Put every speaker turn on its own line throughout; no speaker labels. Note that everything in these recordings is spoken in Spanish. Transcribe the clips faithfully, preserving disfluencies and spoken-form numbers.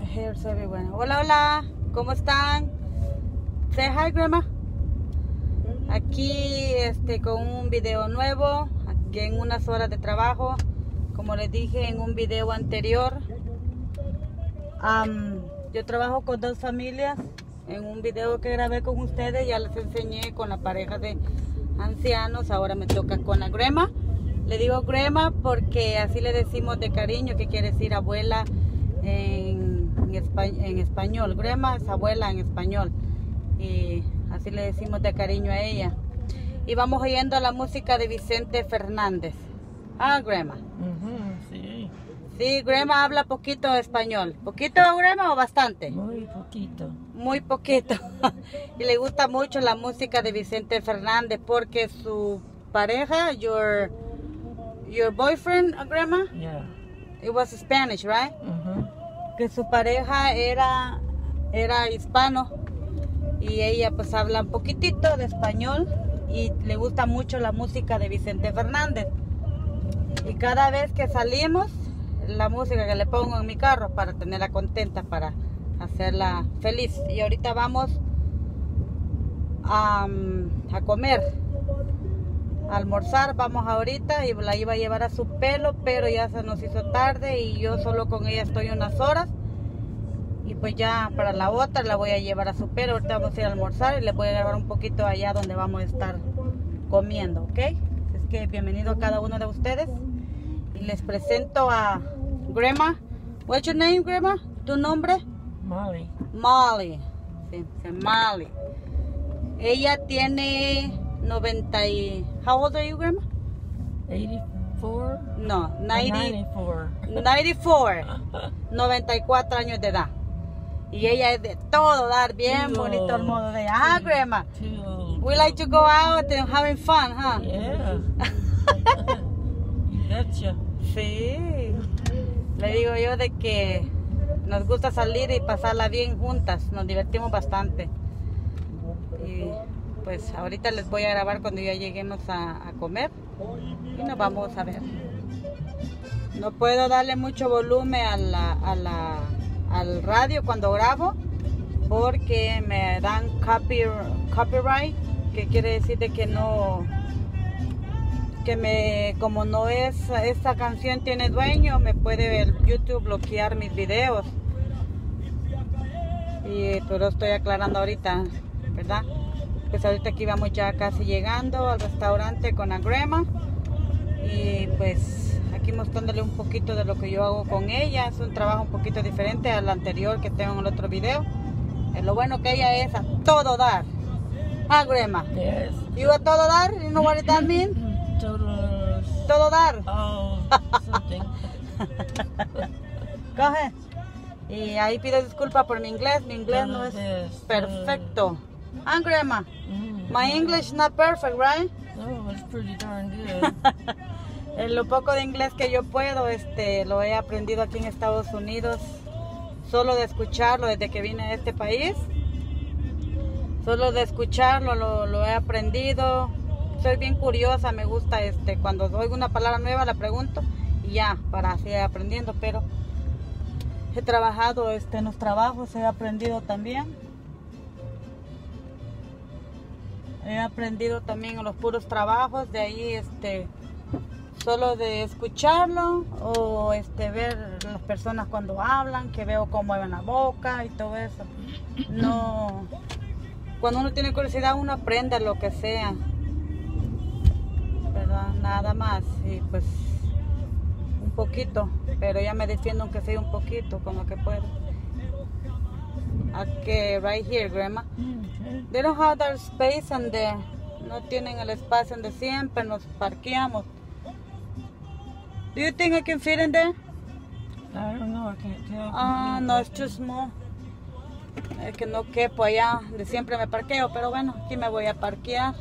hairs everywhere. Hola, hola, ¿cómo están? Say hi, Grandma. Aquí este, con un video nuevo, aquí en unas horas de trabajo. Como les dije en un video anterior, um, yo trabajo con dos familias. En un video que grabé con ustedes ya les enseñé con la pareja de ancianos. Ahora me toca con la Grandma. Le digo Grandma porque así le decimos de cariño, que quiere decir abuela en, en, espa en español. Grandma es abuela en español. Y así le decimos de cariño a ella. Y vamos oyendo la música de Vicente Fernández. Ah, Grandma.
Uh-huh, sí.
Sí, Grandma habla poquito español. ¿Poquito, Grandma, o bastante?
Muy poquito.
Muy poquito. Y le gusta mucho la música de Vicente Fernández porque su pareja, your, your boyfriend, Grandma,
Yeah.
it was Spanish, right?
Uh-huh.
Que su pareja era, era hispano y ella pues habla un poquitito de español y le gusta mucho la música de Vicente Fernández. Y cada vez que salimos, la música que le pongo en mi carro para tenerla contenta, para hacerla feliz. Y ahorita vamos a, a comer, a almorzar. Vamos ahorita y la iba a llevar a su pelo, pero ya se nos hizo tarde y yo solo con ella estoy unas horas. Y pues ya para la otra la voy a llevar a su pelo. Ahorita vamos a ir a almorzar y les voy a llevar un poquito allá donde vamos a estar comiendo, ¿ok? Es que bienvenido a cada uno de ustedes. Y les presento a Grandma. What's your name, Grandma? ¿Tu nombre?
Molly.
Molly. Sí, sí, Molly. Ella tiene noventa y... How old are you, Grandma?
eighty-four?
No, noventa.
ninety-four.
noventa y cuatro. noventa y cuatro años de edad. Y ella es de todo dar, bien
Too
bonito el
old.
modo de ella. Ah, Grandma.
Too old.
We like to go out and having fun, huh?
Yeah. You betcha.
Sí. Le digo yo de que nos gusta salir y pasarla bien juntas. Nos divertimos bastante. Y pues ahorita les voy a grabar cuando ya lleguemos a, a comer. Y nos vamos a ver. No puedo darle mucho volumen a la, a la, al radio cuando grabo, porque me dan copy, copyright, que quiere decir de que no, que me, como no es, esta canción tiene dueño, me puede el YouTube bloquear mis videos. Y pero estoy aclarando ahorita, ¿verdad? Pues ahorita aquí vamos ya casi llegando al restaurante con la Grandma. Y pues aquí mostrándole un poquito de lo que yo hago con ella. Es un trabajo un poquito diferente al anterior que tengo en el otro video. Eh, lo bueno que ella es a todo dar. Ah, Grandma.
Yes.
You a todo dar? You know what that means?
Total.
Todo dar.
Oh, something.
Coge. Y ahí pido disculpas por mi inglés. Mi inglés no es
Yes.
perfecto. Ah, Grandma.
Mm.
My English is not perfect, right?
Oh, it's pretty darn good.
En lo poco de inglés que yo puedo, este, lo he aprendido aquí en Estados Unidos, solo de escucharlo desde que vine a este país. Solo de escucharlo lo, lo he aprendido. Soy bien curiosa, me gusta, este, cuando oigo una palabra nueva la pregunto y ya, para seguir aprendiendo. Pero he trabajado este, en los trabajos, he aprendido también. He aprendido también en los puros trabajos, de ahí este, solo de escucharlo o este, ver las personas cuando hablan, que veo cómo mueven la boca y todo eso. No, cuando uno tiene curiosidad uno aprende lo que sea, ¿verdad? Nada más. Y pues un poquito, pero ya me defiendo aunque sea un poquito con lo que puedo. Aquí, right here, Grandma.
Okay.
They don't have that space and there. No tienen el espacio donde siempre nos parqueamos. Do you think I can fit in there?
I don't know, I can't tell.
Ah, no, it's too small. Es que no quepo allá, de siempre me parqueo, pero bueno, aquí me voy a parquear.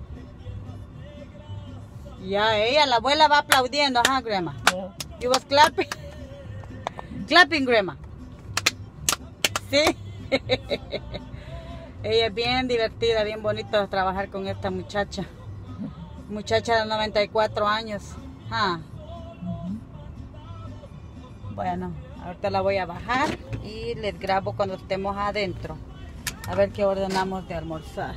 Ya ella, la abuela va aplaudiendo, ajá, Grandma.
Yeah.
You was clapping. Clapping, Grandma. Sí. Ella es bien divertida, bien bonito trabajar con esta muchacha. Muchacha de noventa y cuatro años. Ah. Bueno, ahorita la voy a bajar y les grabo cuando estemos adentro. A ver qué ordenamos de almorzar.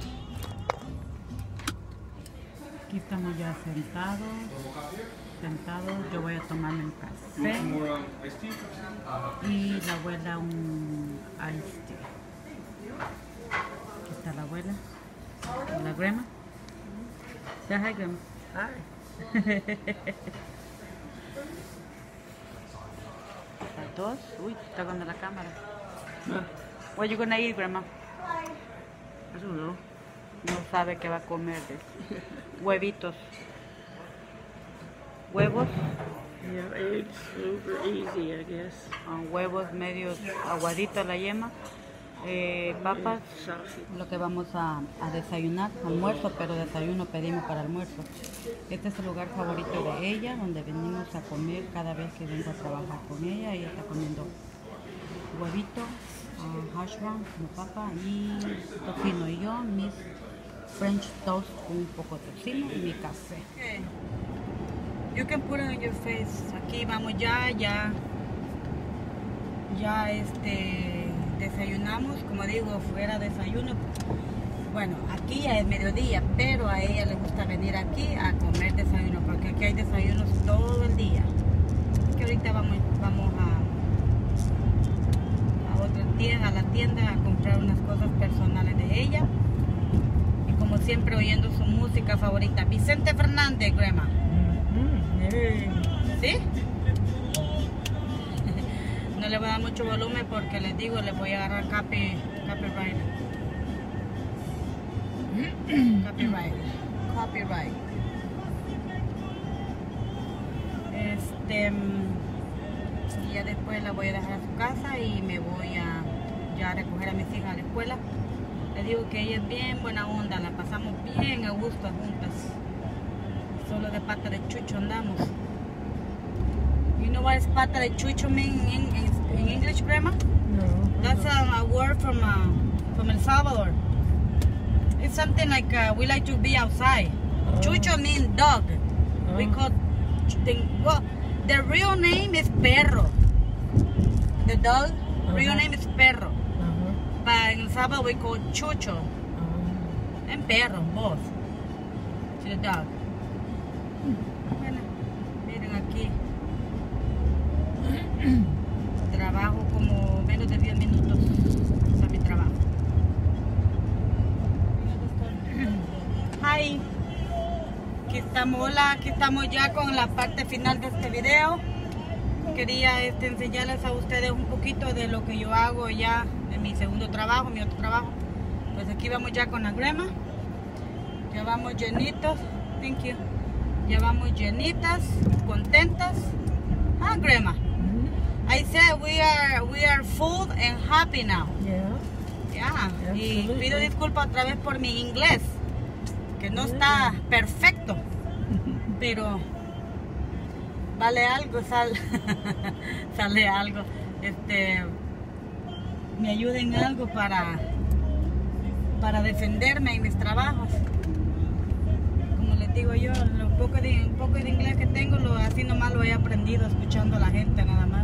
Aquí estamos ya sentados. Sentados, yo voy a tomarme un café. Y la abuela un iced tea. Aquí está la abuela. La Grandma. Say hi, Grandma.
Hi.
Las dos. Uy, está con la cámara. What you gonna eat, Grandma?
I don't know.
No sabe qué va a comer. Huevitos. Huevos.
Yeah, eggs, super easy, I guess.
Ah, huevos medios aguaditos la yema. Eh, papas.
Sausage.
Lo que vamos a, a desayunar. Almuerzo, pero desayuno pedimos para almuerzo. Este es el lugar favorito de ella, donde venimos a comer cada vez que vengo a trabajar con ella. Ella está comiendo huevito, uh, hash brown, como papa y tocino. Y yo, mis French toast con un poco de tocino y mi café. Okay. You can put it on your face. Aquí vamos ya, ya, ya este, desayunamos, como digo, fuera desayuno. Bueno, aquí ya es mediodía, pero a ella le gusta venir aquí a comer desayuno, porque aquí hay desayunos todo el día. Que ahorita vamos, vamos a, a otra tienda, a la tienda a comprar unas cosas personales de ella. Y como siempre oyendo su música favorita, Vicente Fernández, Grandma. ¿Sí? No le voy a dar mucho volumen porque les digo, les voy a agarrar copy, copyright. Copyright. Copyright. Este, y ya después la voy a dejar a su casa y me voy a ya a recoger a mis hijas a la escuela. Les digo que ella es bien buena onda, la pasamos bien a gusto juntas. Solo de pata de chucho andamos. You know what is pata de chucho mean in, in, in English, Grandma?
No.
That's a, a word from uh, from El Salvador. It's something like uh, we like to be outside.
Oh.
Chucho means dog.
Oh.
We call the, well, the real name is perro. The dog
Uh-huh.
real name is perro.
Uh-huh.
But in El Salvador we call chucho
Uh-huh.
and perro, both. To the dog. Bueno, miren aquí. Trabajo como menos de diez minutos a mi trabajo. Hi. Aquí estamos, hola, aquí estamos ya con la parte final de este video. Quería este, enseñarles a ustedes un poquito de lo que yo hago ya en mi segundo trabajo, mi otro trabajo. Pues aquí vamos ya con la Grandma. Ya vamos llenitos. Thank you. Ya vamos llenitas, contentas. Ah, Grandma.
Mm-hmm.
I said we are we are full and happy now.
Yeah.
Yeah. Y
Absolutely.
pido disculpas otra vez por mi inglés, que no está perfecto, pero vale algo, sal, sale algo. Este, me ayuda en algo para para defenderme en mis trabajos. Como les digo yo, lo poco de, un poco de inglés que tengo, lo, así nomás lo he aprendido escuchando a la gente nada más.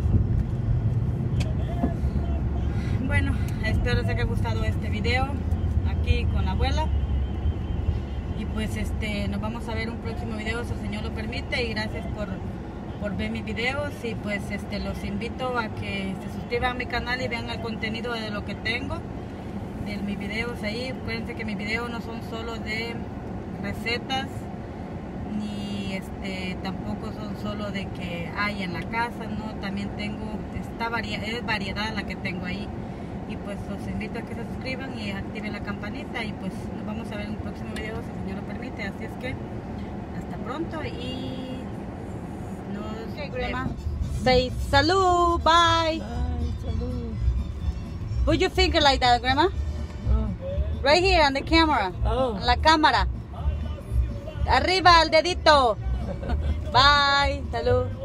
Bueno, espero les haya gustado este video aquí con la abuela. Y pues este nos vamos a ver un próximo video si el Señor lo permite. Y gracias por, por ver mis videos. Y pues este los invito a que se suscriban a mi canal y vean el contenido de lo que tengo, de mis videos ahí. Acuérdense que mis videos no son solo de recetas, ni este tampoco son solo de que hay en la casa, no, también tengo esta variedad, es variedad la que tengo ahí. Y pues los invito a que se suscriban y activen la campanita. Y pues nos vamos a ver en un próximo video si el Señor lo permite. Así es que hasta pronto y nos vemos. Say salud, bye.
Bye, salud.
Put your finger like that, Grandma.
Oh.
Right here on the camera.
Oh.
En la cámara. Arriba el dedito. Bye. Salud.